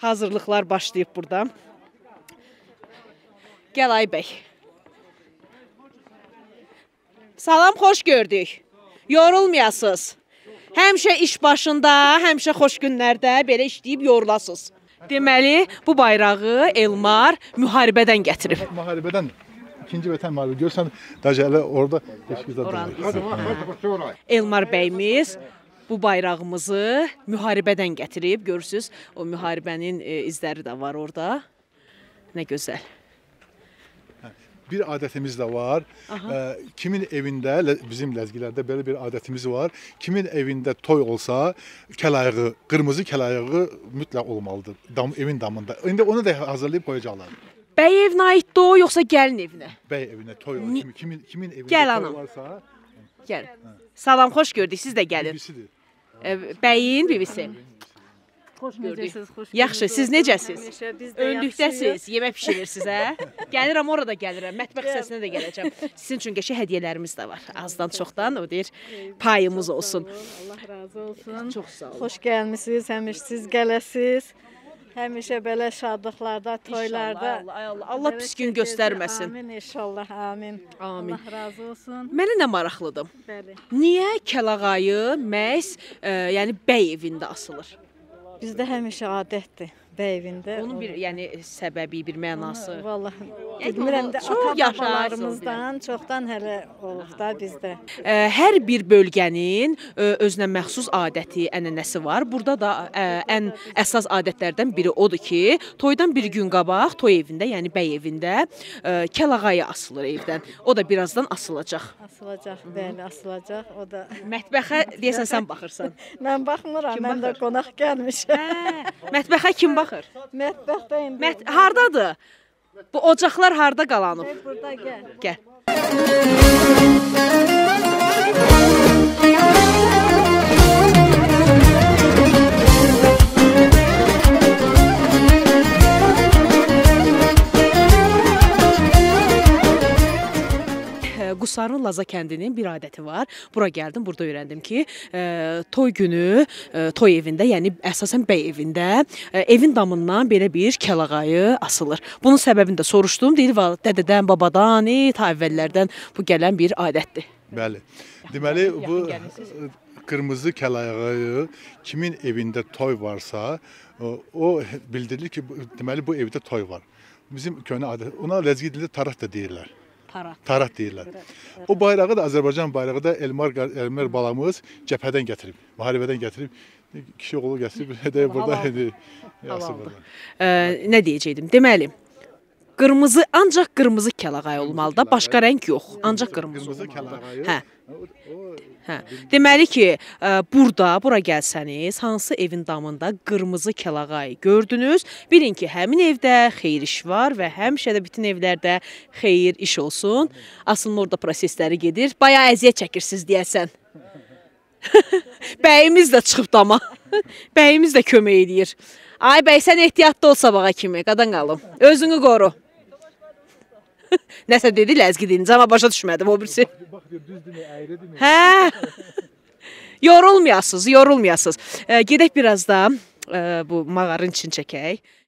hazırlıqlar başlayıb burada. Gəl ay bəy. Salam, xoş gördük. Yorulmayasınız. Həmişə iş başında, həmişə xoş günlərdə belə işləyib yorulasınız. Deməli, bu bayrağı Elmar müharibədən gətirib. Müharibədən, ikinci vətən müharibədən. Görürsən, dəcələ orada teşkilatlar. Elmar bəyimiz bu bayrağımızı müharibədən gətirib. Görürsünüz, o müharibənin izləri də var orada. Nə gözəl. Bir adətimiz də var. Kimin evində, bizim ləzgilərdə belə bir adətimiz var. Kimin evində toy olsa, kəlayağı, qırmızı kəlayağı mütləq olmalıdır evin damında. İndi onu da hazırlayıb qoyacaqlar. Bəy evinə aiddir o, yoxsa gəlin evinə? Bəy evinə toy olur. Kimin evində Gəl, toy varsa... Gəl. Salam, xoş gördük. Siz də gəlin. Bibisidir. Bəyin bibisi. Xoş gördük. Yaxşı, siz necəsiz? Önlükdəsiz, yemək pişirirsiniz, hə? Gəlirəm, orada gəlirəm. Mətbəx hissəsinə də gələcəm. Sizin üçün qəşəng hədiyyələrimiz də var. Azdan çoxdan, o deyir, payımız olsun. Allah razı olsun. Çox sağ olun. Xoş gəlmisiniz, həmişə siz gələsiz. Həmişə belə şadlıqlarda, toylarda. Allah pis gün göstərməsin. Amin, inşallah, amin. Amin. Allah razı olsun. Mənə nə maraqlıdır? Bəli. Niyə kəlağayı məhz yəni bəy evində asılır? Bizdə həmişə adətdir bəy evində. Onun bir yəni səbəbi, bir mənası. Vallahi bilmirəm də ata-babalarımızdan çoxdan hələ olub da bizdə. Hər bir bölgənin özünə məxsus adəti, ənənəsi var. Burada da ən əsas adətlərdən biri odur ki, toydan bir gün qabaq toy evində, yəni bəy evində kəlağayı asılır evdən. O da birazdan asılacaq. Asılacaq, bəli, asılacaq. O da mətbəxə deyəsən sən baxırsan. Mən baxmıram, mən də qonaq gəlmişəm. Mətbəxə kim baxır? Mətbəxdə indi. Hardadır? Bu ocaqlar harda qalanıb? Burada gəl. Gəl. Qusarın Laza kəndinin bir adəti var. Bura gəldim, burada öyrəndim ki, toy günü, toy evində, yəni əsasən bəy evində, evin damından belə bir kəlağayı asılır. Bunun səbəbini də soruşdum. Deyir, dədədən, babadan, ta əvvəllərdən bu gələn bir adətdir. Bəli. Deməli, bu qırmızı kəlağayı kimin evində toy varsa, o bildirilir ki, deməli bu evdə toy var. Bizim köhnə adət, ona ləzgi dilində tarix də deyirlər. Tarat deyirlər. O bayrağı da Azərbaycan bayrağı da Elmar balamız cəbhədən gətirib, müharibədən gətirib, kişi oğlu gətirib, burada yasıbırlar. Nə deyəcəkdim? Deməli, qırmızı, ancaq qırmızı kəlağay olmalıdır, başqa rəng yox, ancaq qırmızı olmalıdır. Deməli ki, bura gəlsəniz, hansı evin damında qırmızı kəlağay gördünüz, bilin ki, həmin evdə xeyir iş var və həmişə də bütün evlərdə xeyir iş olsun. Aslında orada prosesləri gedir, bayağı əziyyət çəkirsiniz deyəsən. Bəyimiz də çıxıb dama, bəyimiz də kömək edir. Ay bəy, sən ehtiyatlı ol sabaha kimi, qadan qalım, özünü qoru. Nəsə dedi, ləzgi deyincə, amma başa düşmədim o birisi. Hə, yorulmayasınız, yorulmayasınız. Gedək biraz da bu mağarın için çəkək.